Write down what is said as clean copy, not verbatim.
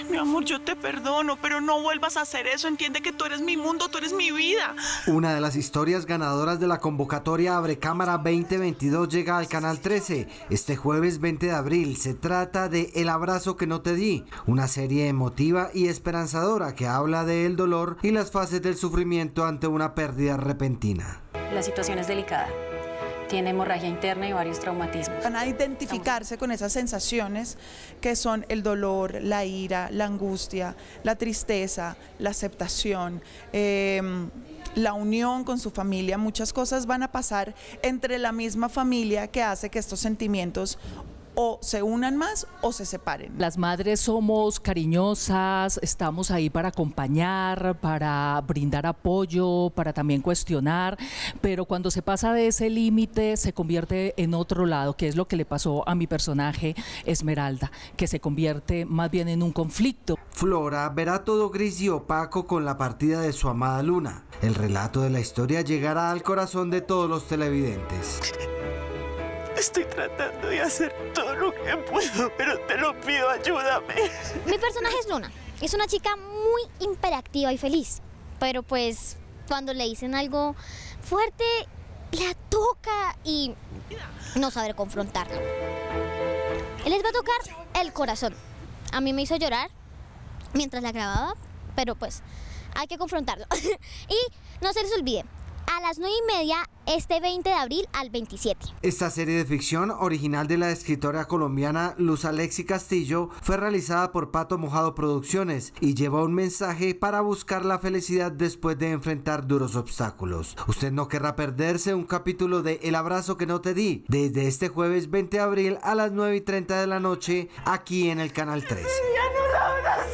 Mi amor, yo te perdono, pero no vuelvas a hacer eso. Entiende que tú eres mi mundo, tú eres mi vida. Una de las historias ganadoras de la convocatoria Abre Cámara 2022 llega al Canal 13 este jueves 20 de abril. Se trata de El abrazo que no te di, una serie emotiva y esperanzadora que habla del dolor y las fases del sufrimiento ante una pérdida repentina. La situación es delicada. Tiene hemorragia interna y varios traumatismos. Van a identificarse con esas sensaciones que son el dolor, la ira, la angustia, la tristeza, la aceptación, la unión con su familia. Muchas cosas van a pasar entre la misma familia que hace que estos sentimientos o se unan más o se separen. Las madres somos cariñosas, estamos ahí para acompañar, para brindar apoyo, para también cuestionar, pero cuando se pasa de ese límite se convierte en otro lado, que es lo que le pasó a mi personaje Esmeralda, que se convierte más bien en un conflicto. Flora verá todo gris y opaco con la partida de su amada Luna. El relato de la historia llegará al corazón de todos los televidentes. Estoy tratando de hacer todo lo que puedo, pero te lo pido, ayúdame. Mi personaje es Luna. Es una chica muy hiperactiva y feliz. Pero pues cuando le dicen algo fuerte, la toca y no sabe confrontarlo. Él les va a tocar el corazón. A mí me hizo llorar mientras la grababa, pero pues hay que confrontarlo. Y no se les olvide, a las 9:30 este 20 de abril al 27. Esta serie de ficción, original de la escritora colombiana Luz Alexi Castillo, fue realizada por Pato Mojado Producciones y lleva un mensaje para buscar la felicidad después de enfrentar duros obstáculos. Usted no querrá perderse un capítulo de El abrazo que no te di, desde este jueves 20 de abril a las 9:30 de la noche, aquí en el Canal 13. Ya no la abrazas.